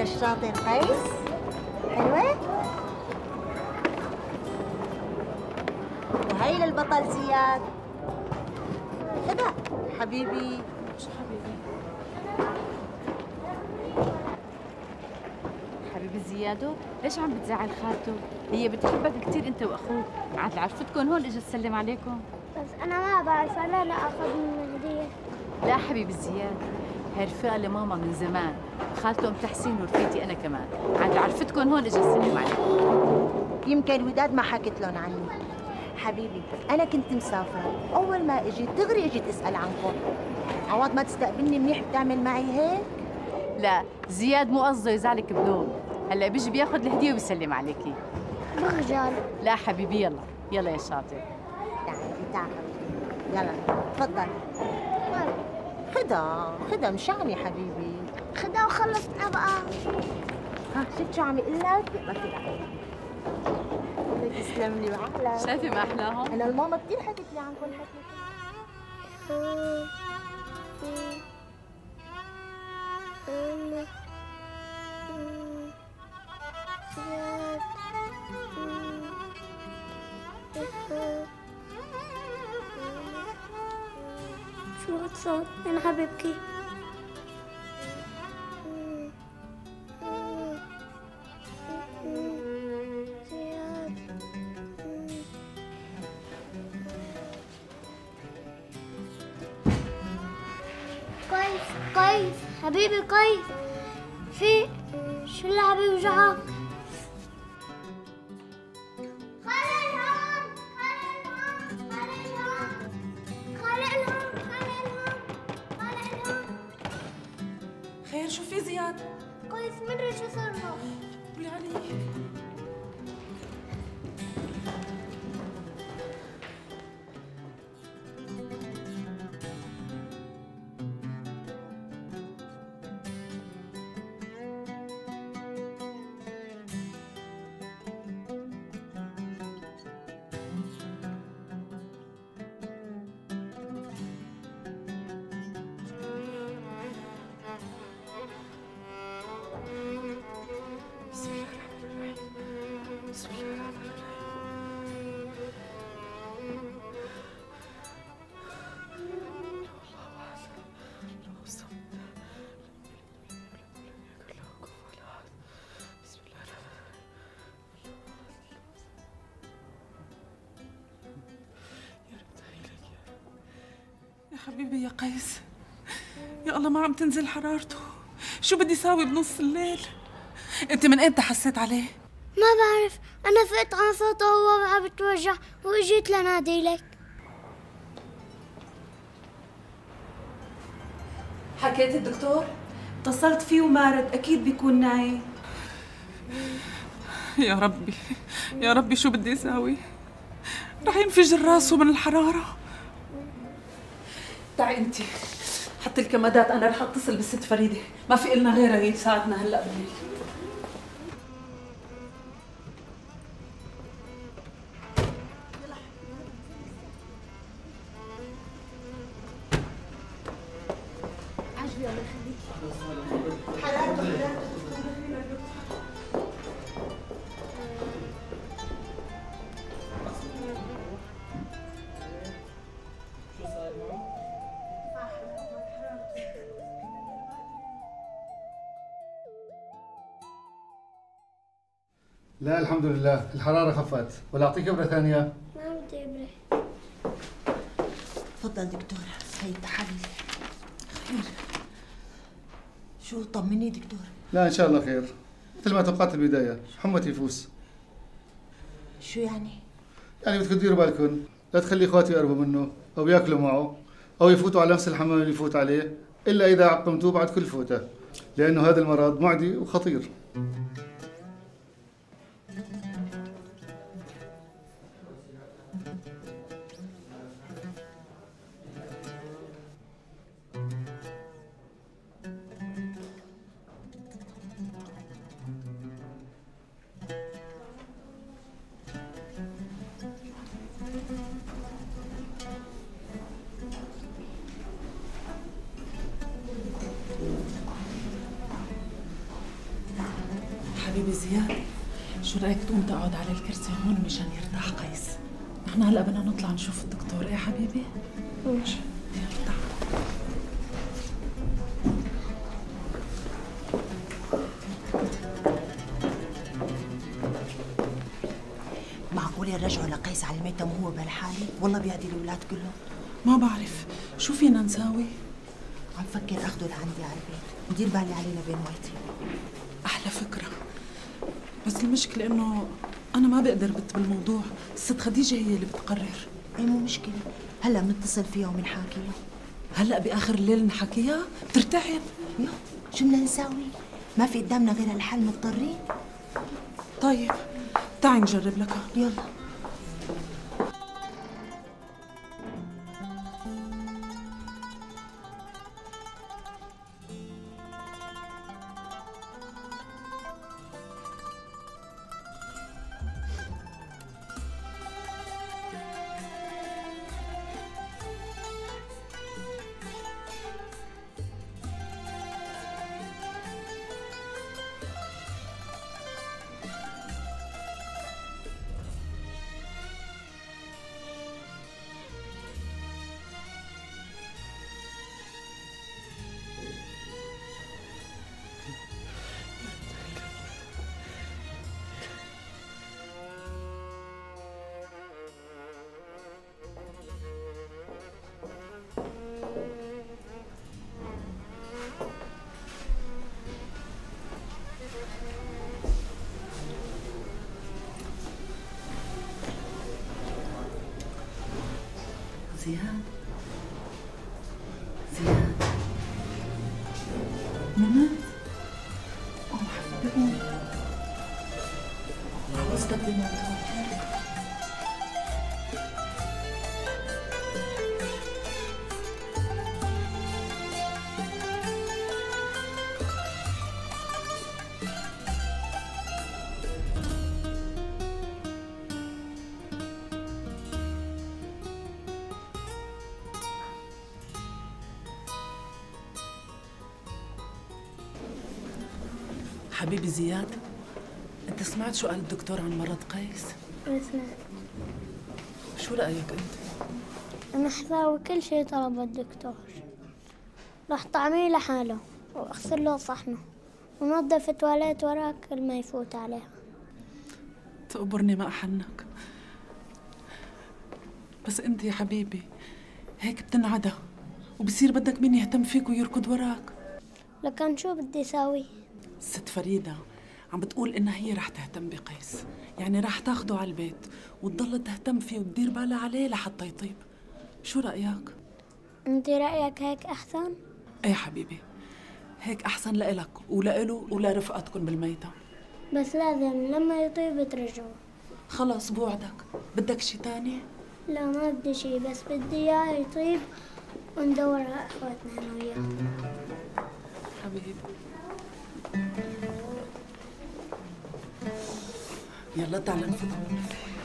الشاطر قيس. حلوة. وهي للبطل زياد. خدها حبيبي. شو حبيبي؟ حبيبي زيادو، ليش عم بتزعل خالته؟ هي بتحبك كثير انت واخوك، عاد عرفتكم هون اجت تسلم عليكم. بس انا ما بعرف، انا لا اخذ من هديه. لا حبيبي زياد، هي رفيقه لماما من زمان، خالته ام تحسين ورفيقتي انا كمان، عاد عرفتكم هون اجت تسلم عليكم. يمكن وداد ما حكت لهم عني. حبيبي انا كنت مسافره، اول ما اجيت دغري اجيت اسال عنكم. عوض ما تستقبلني منيح بتعمل معي هيك؟ لا زياد مو قصده يزعلك بدون، هلا بيجي بياخذ الهديه ويسلم عليكي. برجال. لا حبيبي يلا يلا يا شاطر. تعال يلا تفضل. خدها مشاني حبيبي. خدها وخلصنا بقى. ها شفت شو عم يقول لك؟ يلا كده. تسلم لي وعقلك. شايفه ما احلاهم؟ انا الماما كثير حكت لي عن كل حكي. شو هالصوت؟ انا حبيبكي. قيس حبيبي قيس، في شو اللي عم يوجعك؟ خير شو في زياد؟ قيس مدري شو صار له. قولي علي. حبيبي يا قيس، يا الله ما عم تنزل حرارته، شو بدي ساوي بنص الليل؟ انت من امتى حسيت عليه؟ ما بعرف، انا فقت عن صوته وهو عم بتوجع واجيت لنادي لك. حكيت الدكتور؟ اتصلت فيه وما رد، اكيد بيكون نايم. يا ربي يا ربي شو بدي اساوي؟ رح ينفجر راسه من الحرارة. تعي انت حطي الكمادات، انا رح اتصل بالست فريده، ما في إلنا غيرها هي تساعدنا هلا بالليل. عجبي الله يخليك. حرارته لا الحمد لله الحرارة خفت، ولا أعطيك إبرة ثانية؟ ما بدي إبرة. تفضل دكتور، هي التحاليل. خير. شو طمني دكتور؟ لا إن شاء الله خير، مثل ما توقعت البداية، حمى تيفوس. شو يعني؟ يعني بدكم تديروا بالكم، لا تخلي إخواتي يقربوا منه، أو ياكلوا معه، أو يفوتوا على نفس الحمام اللي يفوت عليه، إلا إذا عقمتوه بعد كل فوتة، لأنه هذا المرض معدي وخطير. حبيبي زياد، شو رايك تقوم تقعد على الكرسي هون مشان يرتاح قيس؟ نحن هلا بدنا نطلع نشوف الدكتور. ايه حبيبي؟ ماشي. يلا تعال. معقول يرجعوا لقيس على الميتم وهو بهالحالة؟ والله بيعدي الأولاد كلهم. ما بعرف شو فينا نساوي. عم فكر أخده لعندي على البيت ودير بالي عليه لبين وقتي. أحلى فكرة، بس المشكلة إنه أنا ما بقدر بت بالموضوع، الست خديجة هي اللي بتقرر. إيه مو مشكلة، هلا بنتصل فيها وبنحاكيها. هلا بآخر الليل نحكيها بترتاحين. يو شو بدنا نساوي؟ ما في قدامنا غير هالحل، مضطرين. طيب تعي نجرب لك. يلا. زياد زياد نمت؟ حبيبي قوم. عوزتك بموضوع. حبيبي زياد، انت سمعت شو قال الدكتور عن مرض قيس؟ سمعت. شو رأيك انت؟ أنا حساوي كل شيء طلبه الدكتور. راح طعميه لحاله وأغسل له صحنه ونظف التواليت وراك كل ما يفوت عليها. تقبرني ما أحنك، بس انت يا حبيبي هيك بتنعدى وبصير بدك مين يهتم فيك ويركض وراك. لكن شو بدي ساوي؟ ست فريدة عم بتقول إنها هي رح تهتم بقيس، يعني رح تاخده على البيت وتضل تهتم فيه وتدير بالها عليه لحتى يطيب. شو رأيك؟ أنت رأيك هيك أحسن؟ ايه حبيبي، هيك أحسن لإلك ولإله ولرفقتكم بالميتة. بس لازم لما يطيب ترجعه. خلص بوعدك. بدك شي تاني؟ لا ما بدي شي، بس بدي إياه يطيب وندور على أخواتنا أنا وياه. حبيبي يلا تعال نفوت.